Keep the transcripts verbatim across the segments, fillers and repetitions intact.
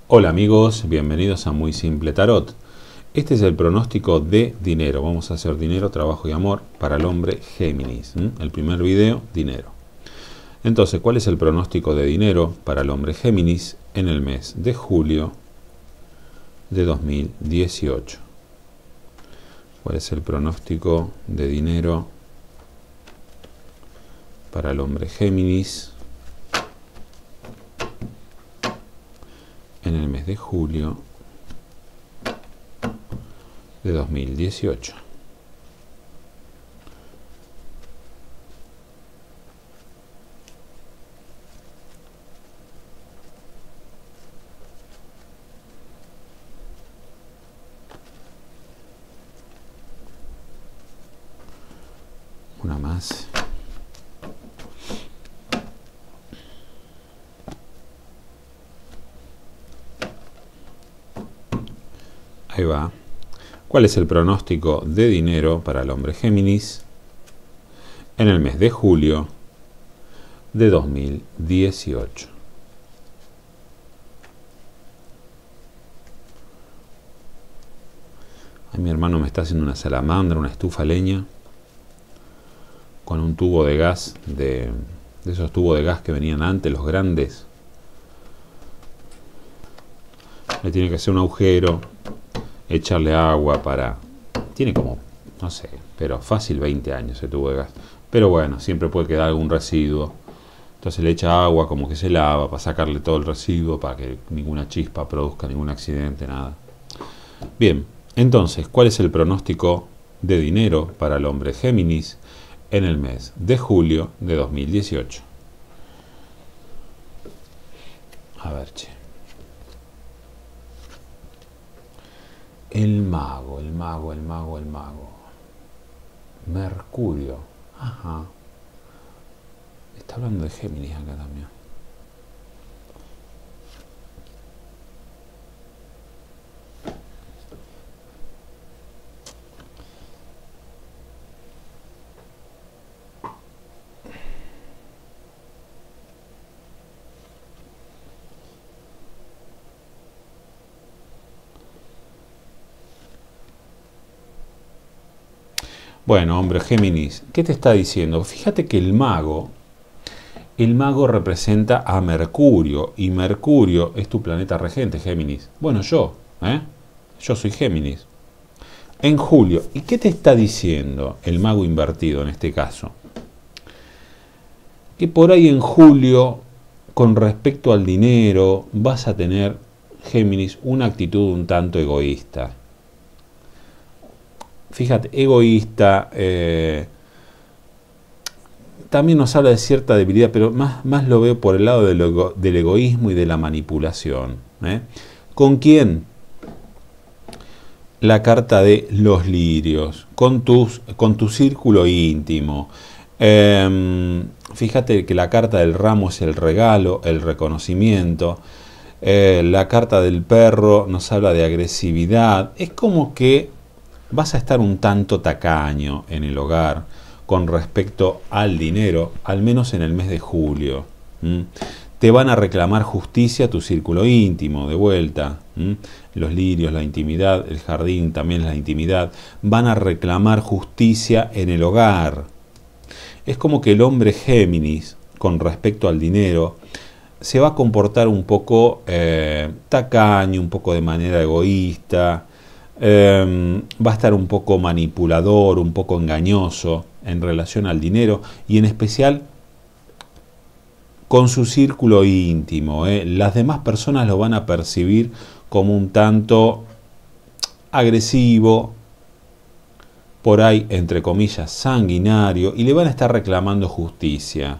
Hola amigos, bienvenidos a Muy Simple Tarot. Este es el pronóstico de dinero. Vamos a hacer dinero, trabajo y amor para el hombre Géminis. ¿Mm? El primer video, dinero. Entonces, ¿cuál es el pronóstico de dinero para el hombre Géminis en el mes de julio de dos mil dieciocho? ¿Cuál es el pronóstico de dinero para el hombre Géminis en el mes de julio de dos mil dieciocho? Una más. Ahí va. ¿Cuál es el pronóstico de dinero para el hombre Géminis en el mes de julio de dos mil dieciocho? Ay, mi hermano me está haciendo una salamandra, una estufa a leña con un tubo de gas, de, de esos tubos de gas que venían antes, los grandes. Le tiene que hacer un agujero, echarle agua para... Tiene como, no sé, pero fácil veinte años ese tubo de gas. Pero bueno, siempre puede quedar algún residuo. Entonces le echa agua, como que se lava, para sacarle todo el residuo, para que ninguna chispa produzca ningún accidente, nada. Bien, entonces, ¿cuál es el pronóstico de dinero para el hombre Géminis en el mes de julio de dos mil dieciocho? A ver, che. El mago, el mago, el mago, el mago. Mercurio. Ajá. Está hablando de Géminis acá también. Bueno, hombre Géminis, ¿qué te está diciendo? Fíjate que el mago, el mago representa a Mercurio, y Mercurio es tu planeta regente, Géminis. Bueno, yo, ¿eh? Yo soy Géminis. En julio, ¿y qué te está diciendo el mago invertido en este caso? Que por ahí en julio, con respecto al dinero, vas a tener, Géminis, una actitud un tanto egoísta. Fíjate, egoísta, eh, también nos habla de cierta debilidad, pero más, más lo veo por el lado del, ego, del egoísmo y de la manipulación. ¿eh? ¿Con quién? La carta de los lirios, con, tus, con tu círculo íntimo. Eh, fíjate que la carta del ramo es el regalo, el reconocimiento. Eh, la carta del perro nos habla de agresividad. Es como que vas a estar un tanto tacaño en el hogar con respecto al dinero, al menos en el mes de julio. ¿Mm? Te van a reclamar justicia tu círculo íntimo, de vuelta. ¿Mm? Los lirios, la intimidad, el jardín también es la intimidad. Van a reclamar justicia en el hogar. Es como que el hombre Géminis, con respecto al dinero, se va a comportar un poco eh, tacaño, un poco de manera egoísta. Eh, va a estar un poco manipulador, un poco engañoso en relación al dinero y en especial con su círculo íntimo. ¿eh? Las demás personas lo van a percibir como un tanto agresivo, por ahí, entre comillas, sanguinario, y le van a estar reclamando justicia.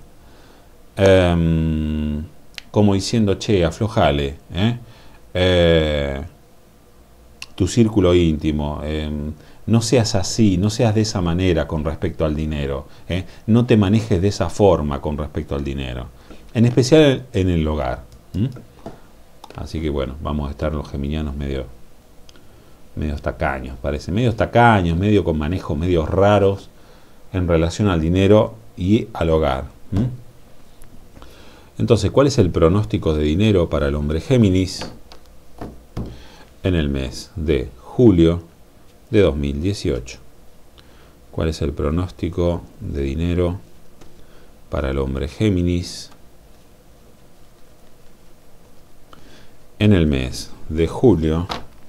Eh, como diciendo, che, aflojale, ¿eh? Eh, tu círculo íntimo, eh, no seas así, no seas de esa manera con respecto al dinero, eh, no te manejes de esa forma con respecto al dinero, en especial en el hogar. ¿Mm? Así que bueno, vamos a estar los geminianos medio, medio tacaños, parece, medio tacaños, medio con manejos medio raros en relación al dinero y al hogar. ¿Mm? Entonces, ¿cuál es el pronóstico de dinero para el hombre Géminis en el mes de julio de dos mil dieciocho. ¿Cuál es el pronóstico de dinero para el hombre Géminis en el mes de julio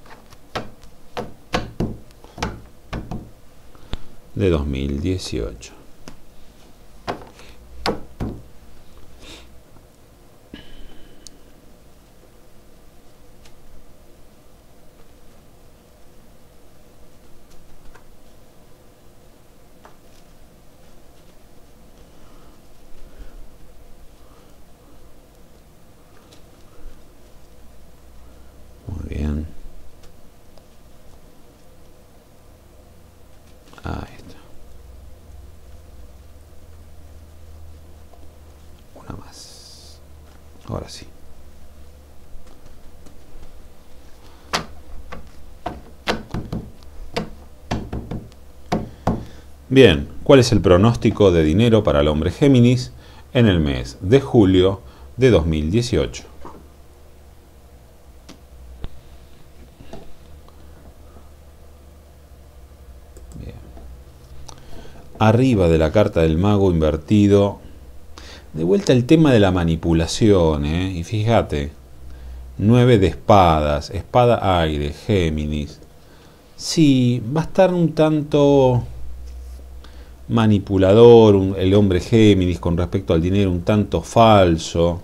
de dos mil dieciocho? Muy bien. Ahí está. Una más. Ahora sí. Bien, ¿cuál es el pronóstico de dinero para el hombre Géminis en el mes de julio de dos mil dieciocho? Bien. Arriba de la carta del mago invertido, de vuelta el tema de la manipulación, ¿eh? Y fíjate, nueve de espadas, espada aire, Géminis. Sí, va a estar un tanto manipulador un, el hombre Géminis con respecto al dinero, un tanto falso.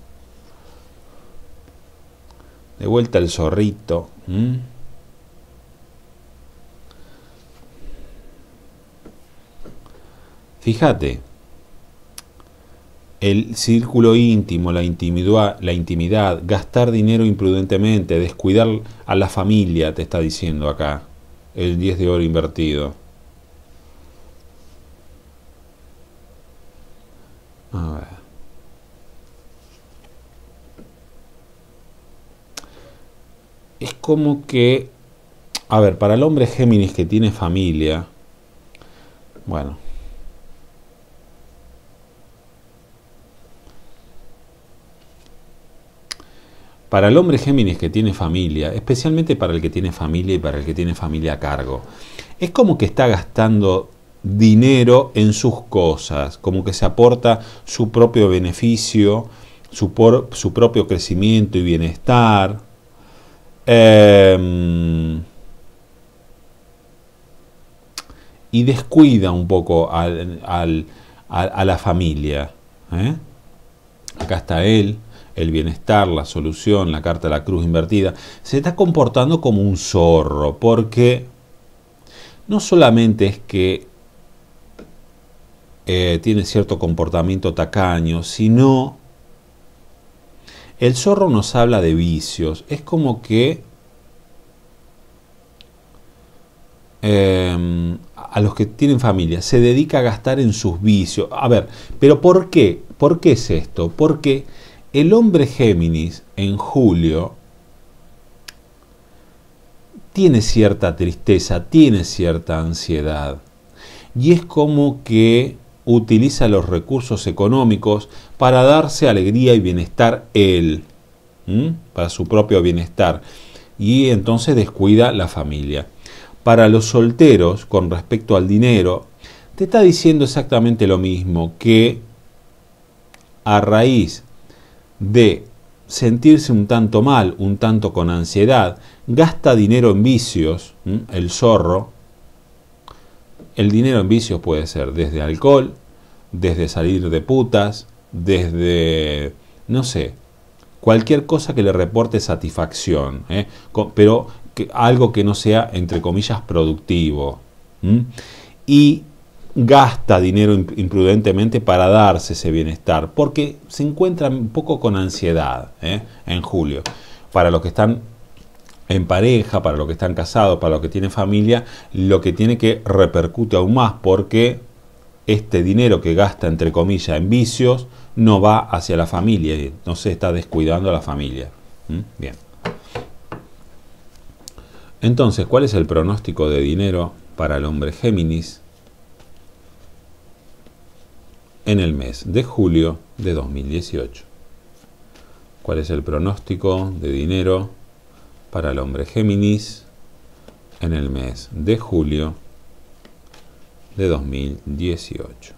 De vuelta el zorrito. ¿Mm? Fíjate, el círculo íntimo, la intimidad, la intimidad, gastar dinero imprudentemente, descuidar a la familia, te está diciendo acá el diez de oro invertido. A ver. Es como que, a ver, para el hombre Géminis que tiene familia, bueno, para el hombre Géminis que tiene familia, especialmente para el que tiene familia y para el que tiene familia a cargo, es como que está gastando dinero en sus cosas, como que se aporta su propio beneficio, su, por, su propio crecimiento y bienestar. Eh, y descuida un poco al, al, a, a la familia. ¿eh? Acá está él, el bienestar, la solución, la carta de la cruz invertida. Se está comportando como un zorro, porque no solamente es que eh, tiene cierto comportamiento tacaño, sino el zorro nos habla de vicios. Es como que eh, a los que tienen familia se dedica a gastar en sus vicios. A ver, pero ¿por qué? ¿Por qué es esto? Porque el hombre Géminis en julio tiene cierta tristeza, tiene cierta ansiedad. Y es como que utiliza los recursos económicos para darse alegría y bienestar él, ¿m? para su propio bienestar. Y entonces descuida la familia. Para los solteros, con respecto al dinero, te está diciendo exactamente lo mismo, que a raíz de sentirse un tanto mal, un tanto con ansiedad, gasta dinero en vicios, ¿m? el zorro. El dinero en vicios puede ser desde alcohol, desde salir de putas, desde, no sé, cualquier cosa que le reporte satisfacción, ¿eh? pero que, algo que no sea, entre comillas, productivo. ¿m? Y gasta dinero imprudentemente para darse ese bienestar, porque se encuentra un poco con ansiedad ¿eh? en julio. Para los que están en pareja, para los que están casados, para los que tienen familia, lo que tiene que repercute aún más, porque este dinero que gasta, entre comillas, en vicios, no va hacia la familia, no se está descuidando a la familia. ¿Mm? Bien. Entonces, ¿cuál es el pronóstico de dinero para el hombre Géminis en el mes de julio de dos mil dieciocho? ¿Cuál es el pronóstico de dinero para el hombre Géminis en el mes de julio de dos mil dieciocho.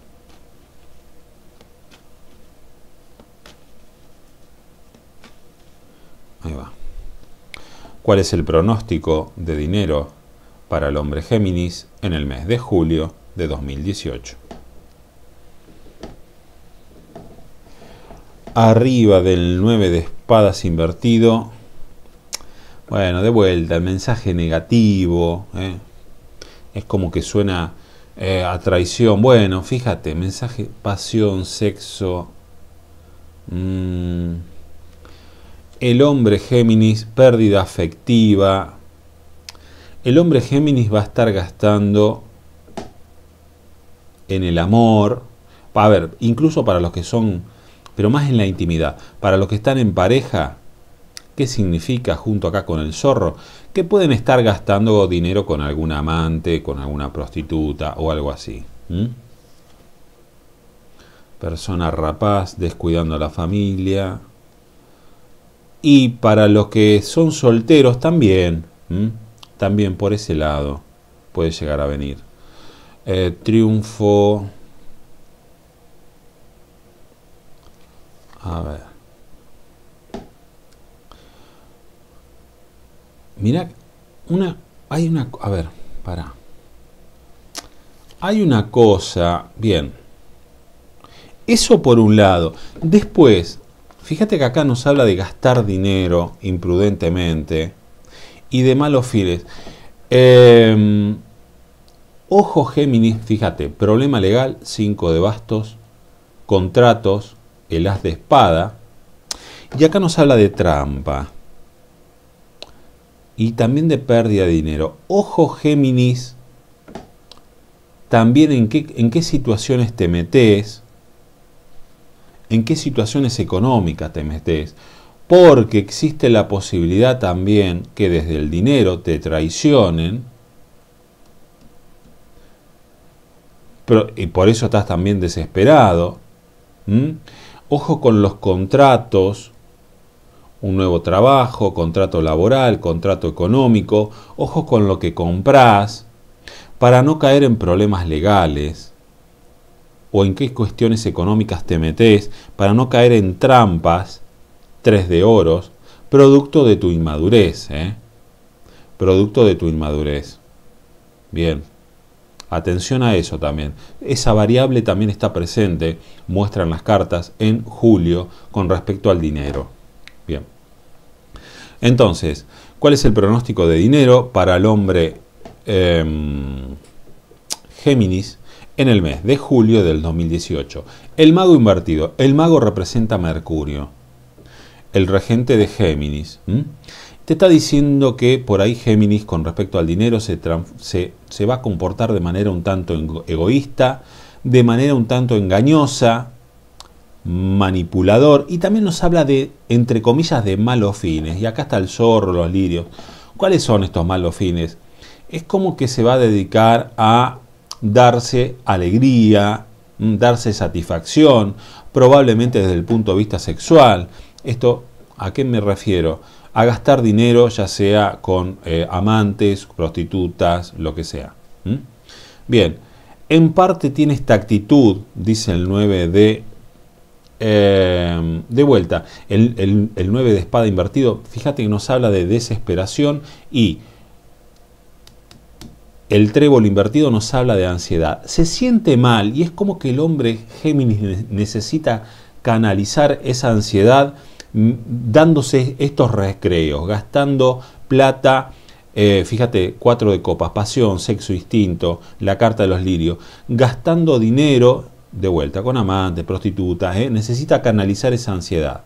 Ahí va. ¿Cuál es el pronóstico de dinero para el hombre Géminis en el mes de julio de dos mil dieciocho? Arriba del nueve de espadas invertido. Bueno, de vuelta, el mensaje negativo. ¿eh? Es como que suena eh, a traición. Bueno, fíjate, mensaje, pasión, sexo. Mmm, el hombre Géminis, pérdida afectiva. El hombre Géminis va a estar gastando en el amor. A ver, incluso para los que son, pero más en la intimidad. Para los que están en pareja, ¿qué significa junto acá con el zorro? Que pueden estar gastando dinero con algún amante, con alguna prostituta o algo así. ¿Mm? Persona rapaz, descuidando a la familia. Y para los que son solteros también, ¿m? también por ese lado puede llegar a venir. Eh, triunfo. A ver. Mira, una, hay una, a ver, para. Hay una cosa, bien. Eso por un lado. Después, fíjate que acá nos habla de gastar dinero imprudentemente y de malos fines. Eh, ojo Géminis, fíjate, problema legal, cinco de bastos, contratos, el as de espada. Y acá nos habla de trampa. Y también de pérdida de dinero. Ojo Géminis, también en qué, en qué situaciones te metes. En qué situaciones económicas te metes, porque existe la posibilidad también que desde el dinero te traicionen, pero, y por eso estás también desesperado. ¿Mm? Ojo con los contratos, un nuevo trabajo, contrato laboral, contrato económico, ojo con lo que compras, para no caer en problemas legales. O en qué cuestiones económicas te metes para no caer en trampas, tres de oros, producto de tu inmadurez, ¿eh? Producto de tu inmadurez. Bien, atención a eso también. Esa variable también está presente, muestran las cartas, en julio con respecto al dinero. Bien. Entonces, ¿cuál es el pronóstico de dinero para el hombre eh, Géminis en el mes de julio del dos mil dieciocho? El mago invertido. El mago representa a Mercurio, el regente de Géminis. ¿Mm? Te está diciendo que por ahí Géminis con respecto al dinero se, se, se va a comportar de manera un tanto egoísta, de manera un tanto engañosa, manipulador, y también nos habla de, entre comillas, de malos fines. Y acá está el zorro, los lirios. ¿Cuáles son estos malos fines? Es como que se va a dedicar a darse alegría, darse satisfacción, probablemente desde el punto de vista sexual. Esto, ¿a qué me refiero? A gastar dinero, ya sea con eh, amantes, prostitutas, lo que sea. ¿Mm? Bien, en parte tiene esta actitud, dice el nueve de... Eh, de vuelta, el, el, el nueve de espada invertido, fíjate que nos habla de desesperación, y el trébol invertido nos habla de ansiedad. Se siente mal y es como que el hombre Géminis necesita canalizar esa ansiedad dándose estos recreos, gastando plata. Eh, fíjate, cuatro de copas, pasión, sexo, instinto, la carta de los lirios, gastando dinero, de vuelta, con amantes, prostitutas, eh, necesita canalizar esa ansiedad.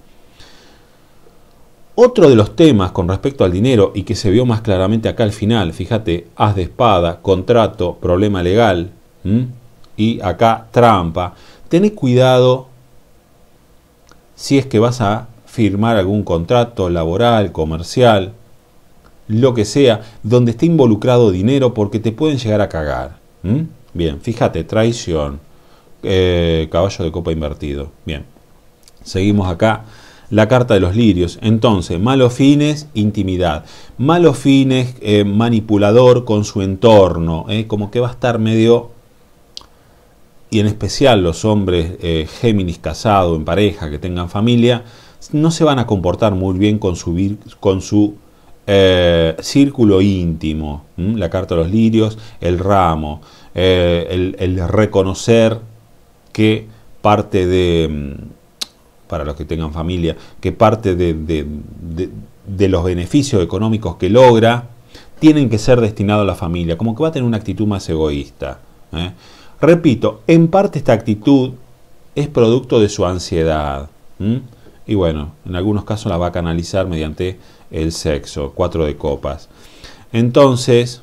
Otro de los temas con respecto al dinero, y que se vio más claramente acá al final, fíjate, as de espada, contrato, problema legal, ¿m? Y acá trampa. Tenés cuidado si es que vas a firmar algún contrato laboral, comercial, lo que sea, donde esté involucrado dinero, porque te pueden llegar a cagar. ¿M? Bien, fíjate, traición, eh, caballo de copa invertido. Bien, seguimos acá. la carta de los lirios. Entonces, malos fines, intimidad. Malos fines, eh, manipulador con su entorno. Eh, como que va a estar medio... Y en especial los hombres eh, Géminis casados, en pareja, que tengan familia, no se van a comportar muy bien con su, con su eh, círculo íntimo. ¿Mm? La carta de los lirios, el ramo, eh, el, el reconocer que parte de... para los que tengan familia, que parte de, de, de, de los beneficios económicos que logra, tienen que ser destinados a la familia, como que va a tener una actitud más egoísta. ¿eh? Repito, en parte esta actitud es producto de su ansiedad, ¿m? y bueno, en algunos casos la va a canalizar mediante el sexo, cuatro de copas. Entonces,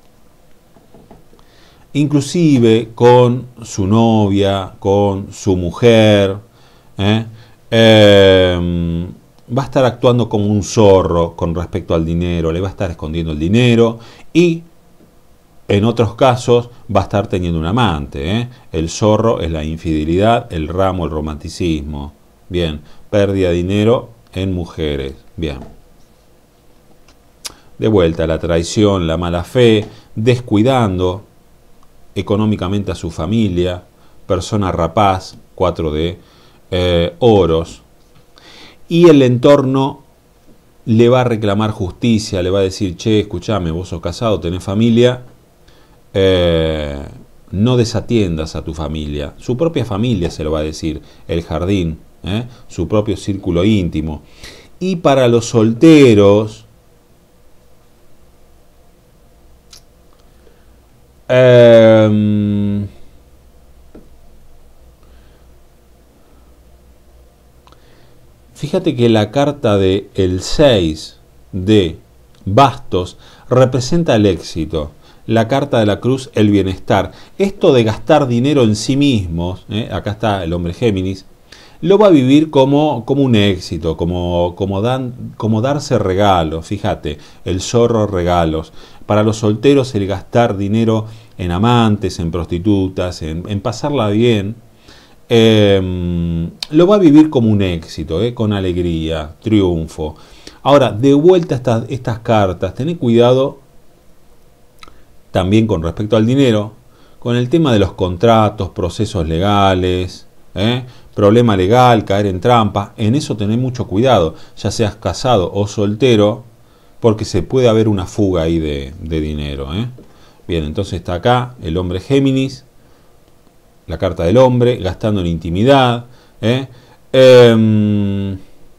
inclusive con su novia, con su mujer, ¿eh? Eh, va a estar actuando como un zorro con respecto al dinero, le va a estar escondiendo el dinero y en otros casos va a estar teniendo un amante. ¿eh? El zorro es la infidelidad, el ramo el romanticismo. Bien, pérdida de dinero en mujeres. Bien. De vuelta, la traición, la mala fe, descuidando económicamente a su familia, persona rapaz, cuatro de Eh, oros, y el entorno le va a reclamar justicia, le va a decir, che, escuchame, vos sos casado, tenés familia, eh, no desatiendas a tu familia. Su propia familia se lo va a decir, el jardín, ¿eh? su propio círculo íntimo. Y para los solteros, eh, fíjate que la carta de el seis de bastos representa el éxito. La carta de la cruz, el bienestar. Esto de gastar dinero en sí mismos, ¿eh? acá está el hombre Géminis, lo va a vivir como, como un éxito, como, como, dan, como darse regalos. Fíjate, el zorro regalos. Para los solteros el gastar dinero en amantes, en prostitutas, en, en pasarla bien, Eh, lo va a vivir como un éxito, eh, con alegría, triunfo. Ahora, de vuelta a estas, estas cartas, tened cuidado también con respecto al dinero, con el tema de los contratos, procesos legales, eh, problema legal, caer en trampa. En eso tened mucho cuidado, ya seas casado o soltero, porque se puede haber una fuga ahí de, de dinero. Eh. Bien, entonces está acá el hombre Géminis, la carta del hombre, gastando en intimidad. ¿eh? Eh,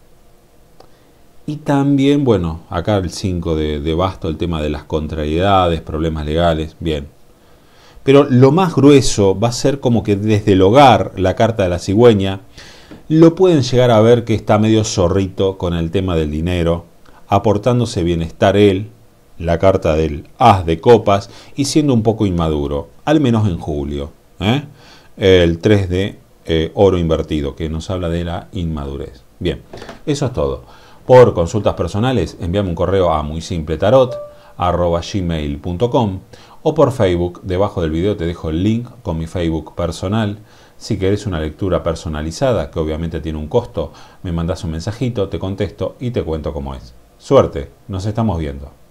y también, bueno, acá el cinco de, de basto, el tema de las contrariedades, problemas legales, bien. Pero lo más grueso va a ser como que desde el hogar, la carta de la cigüeña, lo pueden llegar a ver que está medio zorrito con el tema del dinero, aportándose bienestar él, la carta del as de copas, y siendo un poco inmaduro, al menos en julio. ¿eh? El tres de eh, oro invertido, que nos habla de la inmadurez. Bien, eso es todo. Por consultas personales, envíame un correo a muy simple tarot arroba gmail punto com o por Facebook. Debajo del video te dejo el link con mi Facebook personal. Si querés una lectura personalizada, que obviamente tiene un costo, me mandás un mensajito, te contesto y te cuento cómo es. Suerte, nos estamos viendo.